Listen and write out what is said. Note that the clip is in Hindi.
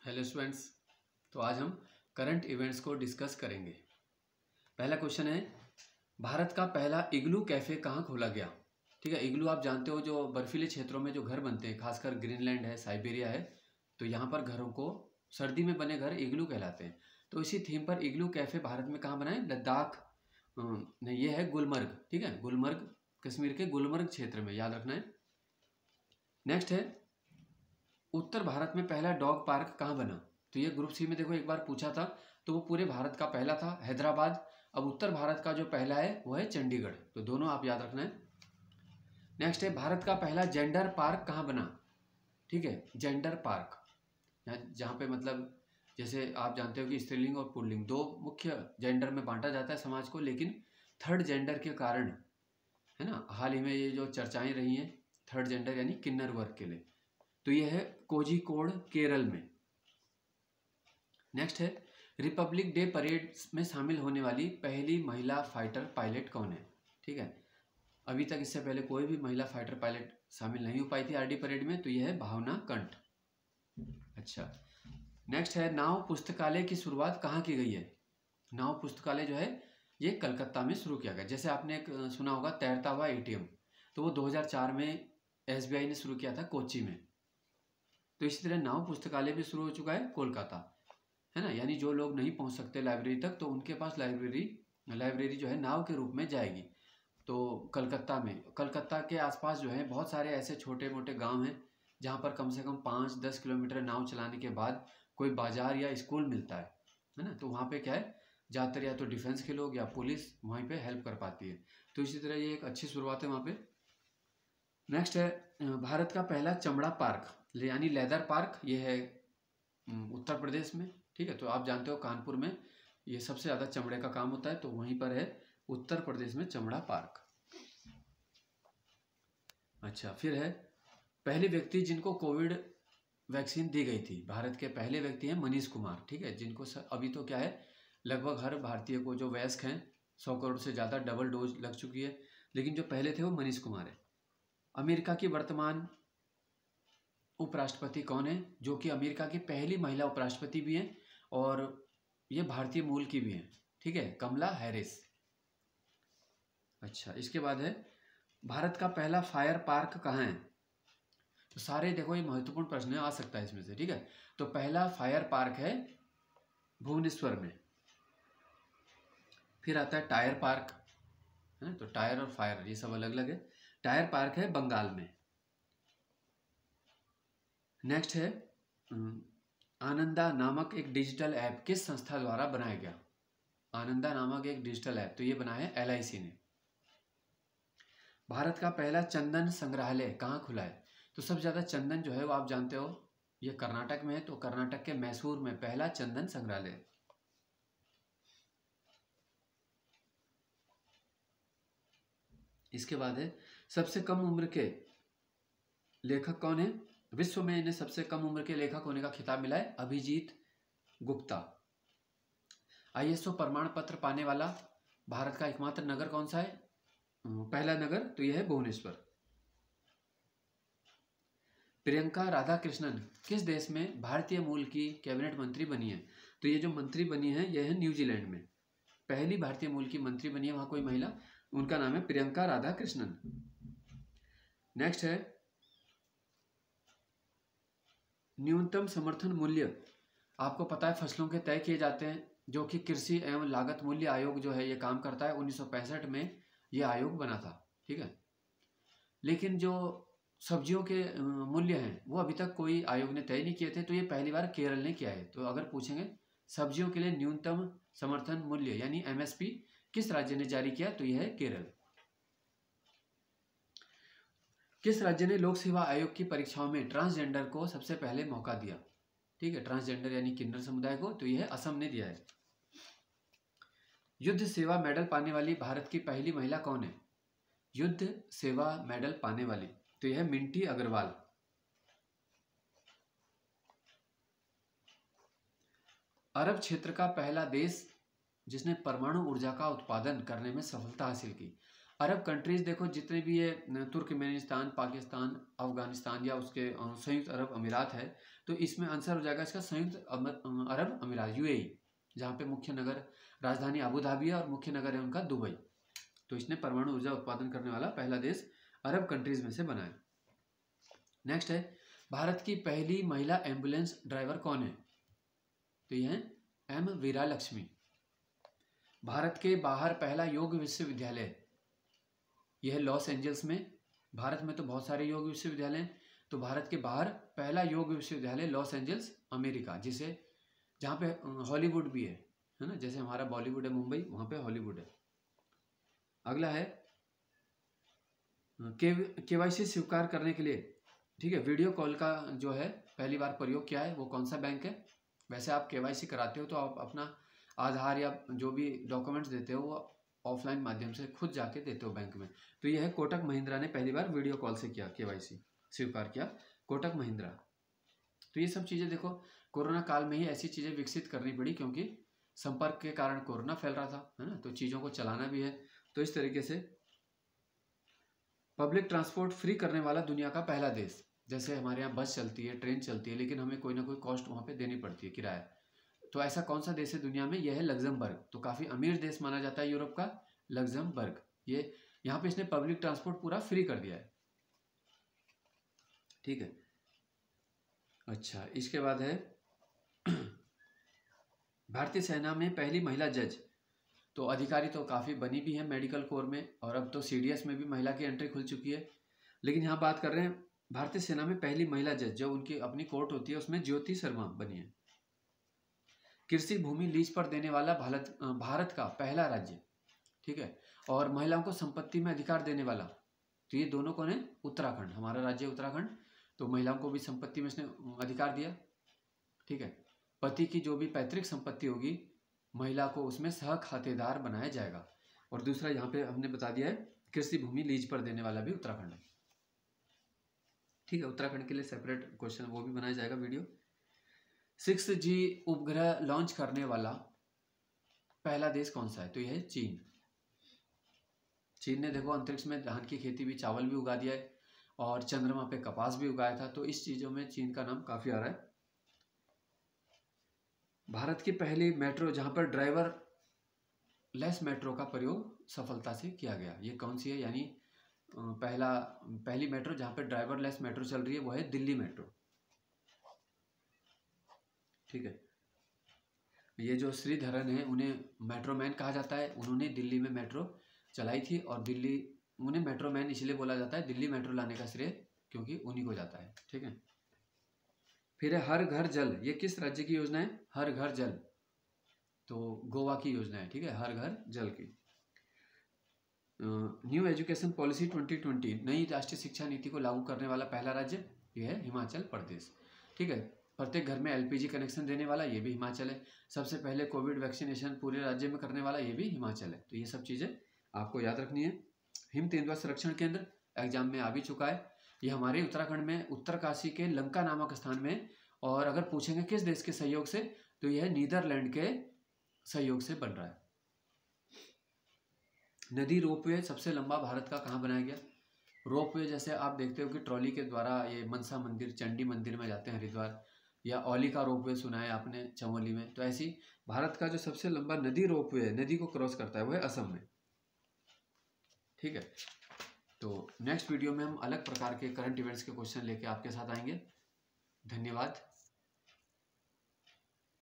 Hello students. तो आज हम करंट इवेंट्स को डिस्कस करेंगे। पहला क्वेश्चन है, भारत का पहला इग्लू कैफ़े कहाँ खोला गया। ठीक है, इग्लू आप जानते हो जो बर्फीले क्षेत्रों में जो घर बनते हैं, खासकर ग्रीनलैंड है, साइबेरिया है, तो यहाँ पर घरों को सर्दी में बने घर इग्लू कहलाते हैं। तो इसी थीम पर इग्लू कैफ़े भारत में कहाँ बना है? लद्दाख नहीं, ये है गुलमर्ग। ठीक है, गुलमर्ग कश्मीर के गुलमर्ग क्षेत्र में, याद रखना है। नेक्स्ट है, उत्तर भारत में पहला डॉग पार्क कहाँ बना। तो ये ग्रुप सी में देखो एक बार पूछा था, तो वो पूरे भारत का पहला था हैदराबाद। अब उत्तर भारत का जो पहला है वो है चंडीगढ़। तो दोनों आप याद रखना है। नेक्स्ट है, भारत का पहला जेंडर पार्क कहाँ बना। ठीक है, जेंडर पार्क जहाँ पे मतलब जैसे आप जानते हो कि स्त्रीलिंग और पुल्लिंग दो मुख्य जेंडर में बांटा जाता है समाज को, लेकिन थर्ड जेंडर के कारण, है ना, हाल ही में ये जो चर्चाएं रही हैं थर्ड जेंडर यानी किन्नर वर्ग के लिए, तो ये है कोझिकोड केरल में। नेक्स्ट है, रिपब्लिक डे परेड में शामिल होने वाली पहली महिला फाइटर पायलट कौन है। ठीक है, अभी तक इससे पहले कोई भी महिला फाइटर पायलट शामिल नहीं हो पाई थी आरडी परेड में, तो यह है भावना कंठ। अच्छा, नेक्स्ट है, नाव पुस्तकालय की शुरुआत कहाँ की गई है। नाव पुस्तकालय जो है ये कलकत्ता में शुरू किया गया। जैसे आपने एक सुना होगा तैरता हुआ एटीएम, तो वो 2004 में एसबीआई ने शुरू किया था कोच्चि में। तो इसी तरह नाव पुस्तकालय भी शुरू हो चुका है कोलकाता, है ना, यानी जो लोग नहीं पहुंच सकते लाइब्रेरी तक, तो उनके पास लाइब्रेरी जो है नाव के रूप में जाएगी। तो कलकत्ता के आसपास जो है बहुत सारे ऐसे छोटे मोटे गांव हैं जहां पर कम से कम 5-10 किलोमीटर नाव चलाने के बाद कोई बाजार या स्कूल मिलता है ना। तो वहाँ पे क्या है, ज़्यादातर या तो डिफेंस के लोग या पुलिस वहीं पे हेल्प कर पाती है। तो इसी तरह ये एक अच्छी शुरुआत है वहाँ पे। नेक्स्ट है, भारत का पहला चमड़ा पार्क यानी लेदर पार्क, ये है उत्तर प्रदेश में। ठीक है, तो आप जानते हो कानपुर में ये सबसे ज़्यादा चमड़े का काम होता है, तो वहीं पर है उत्तर प्रदेश में चमड़ा पार्क। अच्छा, फिर है, पहले व्यक्ति जिनको कोविड वैक्सीन दी गई थी, भारत के पहले व्यक्ति हैं मनीष कुमार। ठीक है, जिनको अभी तो क्या है, लगभग हर भारतीय को जो वयस्क हैं 100 करोड़ से ज़्यादा डबल डोज लग चुकी है, लेकिन जो पहले थे वो मनीष कुमार है। अमेरिका की वर्तमान उपराष्ट्रपति कौन है, जो कि अमेरिका की पहली महिला उपराष्ट्रपति भी हैं और ये भारतीय मूल की भी हैं। ठीक है, कमला हैरिस। अच्छा, इसके बाद है, भारत का पहला फायर पार्क कहाँ है। तो सारे देखो ये महत्वपूर्ण प्रश्न आ सकता है इसमें से। ठीक है, तो पहला फायर पार्क है भुवनेश्वर में। फिर आता है टायर पार्क, है ना, तो टायर और फायर ये सब अलग अलग है। टायर पार्क है बंगाल में। नेक्स्ट है, आनंदा नामक एक डिजिटल ऐप किस संस्था द्वारा बनाया गया। आनंदा नामक एक डिजिटल ऐप, तो ये बनाया है एलआईसी ने। भारत का पहला चंदन संग्रहालय कहाँ खुला है। तो सबसे ज़्यादा चंदन जो है वो आप जानते हो ये कर्नाटक में है, तो कर्नाटक के मैसूर में पहला चंदन संग्रहालय। इसके बाद है, सबसे कम उम्र के लेखक कौन है। विश्व में इन्हें सबसे कम उम्र के लेखक होने का खिताब मिला है अभिजीत गुप्ता। आईएसओ प्रमाण पत्र पाने वाला भारत का एकमात्र नगर कौन सा है, पहला नगर, तो यह है भुवनेश्वर। प्रियंका राधाकृष्णन किस देश में भारतीय मूल की कैबिनेट मंत्री बनी है। तो ये जो मंत्री बनी है यह है न्यूजीलैंड में, पहली भारतीय मूल की मंत्री बनी है वहां कोई महिला, उनका नाम है प्रियंका राधाकृष्णन। नेक्स्ट है, न्यूनतम समर्थन मूल्य आपको पता है फसलों के तय किए जाते हैं, जो कि कृषि एवं लागत मूल्य आयोग जो है ये काम करता है। 1965 में ये आयोग बना था। ठीक है, लेकिन जो सब्जियों के मूल्य हैं वो अभी तक कोई आयोग ने तय नहीं किए थे, तो ये पहली बार केरल ने किया है। तो अगर पूछेंगे सब्जियों के लिए न्यूनतम समर्थन मूल्य यानी एमएसपी किस राज्य ने जारी किया, तो यह है केरल। किस राज्य ने लोक सेवा आयोग की परीक्षाओं में ट्रांसजेंडर को सबसे पहले मौका दिया। ठीक है, ट्रांसजेंडर यानी किन्नर समुदाय को, तो यह असम ने दिया है। युद्ध सेवा मेडल पाने वाली भारत की पहली महिला कौन है। युद्ध सेवा मेडल पाने वाली, तो यह है मिंटी अग्रवाल। अरब क्षेत्र का पहला देश जिसने परमाणु ऊर्जा का उत्पादन करने में सफलता हासिल की। अरब कंट्रीज देखो जितने भी ये तुर्कमेनिस्तान, पाकिस्तान, अफगानिस्तान या उसके संयुक्त अरब अमीरात है, तो इसमें आंसर हो जाएगा इसका संयुक्त अरब अमीरात, यूएई, जहाँ पे मुख्य नगर राजधानी अबू धाबी है और मुख्य नगर है उनका दुबई। तो इसने परमाणु ऊर्जा उत्पादन करने वाला पहला देश अरब कंट्रीज में से बना है। नेक्स्ट है, भारत की पहली महिला एम्बुलेंस ड्राइवर कौन है? तो यह है एम वीरा लक्ष्मी। भारत के बाहर पहला योग विश्वविद्यालय, यह लॉस एंजल्स में। भारत में तो बहुत सारे योग विश्वविद्यालय हैं, तो भारत के बाहर पहला योग विश्वविद्यालय लॉस एंजल्स अमेरिका, जिसे जहाँ पे हॉलीवुड भी है ना, जैसे हमारा बॉलीवुड है मुंबई, वहाँ पे हॉलीवुड है। अगला है केवाईसी स्वीकार करने के लिए, ठीक है, वीडियो कॉल का जो है पहली बार प्रयोग किया है, वो कौन सा बैंक है? वैसे आप केवाईसी कराते हो तो आप अपना आधार या जो भी डॉक्यूमेंट्स देते हो वो ऑफलाइन माध्यम से खुद जाके देते हो बैंक में। तो यह है कोटक महिंद्रा ने पहली बार वीडियो कॉल से किया, केवाईसी स्वीकार किया, कोटक महिंद्रा। तो ये सब चीज़ें देखो कोरोना काल में ही ऐसी चीज़ें विकसित करनी पड़ी, क्योंकि संपर्क के कारण कोरोना फैल रहा था, है ना, तो चीज़ों को चलाना भी है। तो इस तरीके से पब्लिक ट्रांसपोर्ट फ्री करने वाला दुनिया का पहला देश, जैसे हमारे यहाँ बस चलती है, ट्रेन चलती है, लेकिन हमें कोई ना कोई कॉस्ट वहाँ पे देनी पड़ती है, किराया। तो ऐसा कौन सा देश है दुनिया में? यह है लग्जमबर्ग। तो काफ़ी अमीर देश माना जाता है यूरोप का लग्जमबर्ग। ये यहाँ पे इसने पब्लिक ट्रांसपोर्ट पूरा फ्री कर दिया है, ठीक है। अच्छा, इसके बाद है भारतीय सेना में पहली महिला जज। तो अधिकारी तो काफ़ी बनी भी है मेडिकल कोर में, और अब तो सीडीएस में भी महिला की एंट्री खुल चुकी है। लेकिन यहाँ बात कर रहे हैं भारतीय सेना में पहली महिला जज, जो उनकी अपनी कोर्ट होती है उसमें ज्योति शर्मा बनी है। कृषि भूमि लीज पर देने वाला भारत का पहला राज्य, ठीक है। और महिलाओं को संपत्ति में अधिकार देने वाला, तो ये दोनों कौन है? उत्तराखंड, हमारा राज्य उत्तराखंड। तो महिलाओं को भी संपत्ति में इसने अधिकार दिया, ठीक है। पति की जो भी पैतृक संपत्ति होगी महिला को उसमें सह खातेदार बनाया जाएगा। और दूसरा यहाँ पे हमने बता दिया है कृषि भूमि लीज पर देने वाला भी उत्तराखंड है, ठीक है। उत्तराखंड के लिए सेपरेट क्वेश्चन वो भी बनाया जाएगा वीडियो। 6G उपग्रह लॉन्च करने वाला पहला देश कौन सा है? तो यह है चीन। चीन ने देखो अंतरिक्ष में धान की खेती भी, चावल भी उगा दिया है, और चंद्रमा पे कपास भी उगाया था। तो इस चीजों में चीन का नाम काफी आ रहा है। भारत की पहली मेट्रो जहां पर ड्राइवर लेस मेट्रो का प्रयोग सफलता से किया गया, ये कौन सी है? यानी पहली मेट्रो जहां पर ड्राइवर लेस मेट्रो चल रही है वो है दिल्ली मेट्रो, ठीक है। ये जो श्रीधरन है उन्हें मेट्रो मैन कहा जाता है, उन्होंने दिल्ली में मेट्रो चलाई थी, और दिल्ली उन्हें मेट्रो मैन इसलिए बोला जाता है, दिल्ली मेट्रो लाने का श्रेय क्योंकि उन्हीं को जाता है, ठीक है। फिर है हर घर जल, ये किस राज्य की योजना है? हर घर जल, तो गोवा की योजना है, ठीक है, हर घर जल की। न्यू एजुकेशन पॉलिसी 2020, नई राष्ट्रीय शिक्षा नीति को लागू करने वाला पहला राज्य ये है हिमाचल प्रदेश, ठीक है। प्रत्येक घर में एलपीजी कनेक्शन देने वाला ये भी हिमाचल है। सबसे पहले कोविड वैक्सीनेशन पूरे राज्य में करने वाला ये भी हिमाचल है। तो ये सब चीज़ें आपको याद रखनी है। हिम तेंदुआ संरक्षण केंद्र एग्जाम में आ भी चुका है, ये हमारे उत्तराखंड में उत्तरकाशी के लंका नामक स्थान में। और अगर पूछेंगे किस देश के सहयोग से, तो यह नीदरलैंड के सहयोग से बन रहा है। नदी रोपवे सबसे लंबा भारत का कहाँ बनाया गया? रोपवे जैसे आप देखते हो कि ट्रॉली के द्वारा ये मनसा मंदिर, चंडी मंदिर में जाते हैं हरिद्वार, या औली का रोपवे सुना है आपने चमोली में। तो ऐसी भारत का जो सबसे लंबा नदी रोपवे है, नदी को क्रॉस करता है, वो है असम में, ठीक है। तो नेक्स्ट वीडियो में हम अलग प्रकार के करंट इवेंट्स के क्वेश्चन लेके आपके साथ आएंगे। धन्यवाद।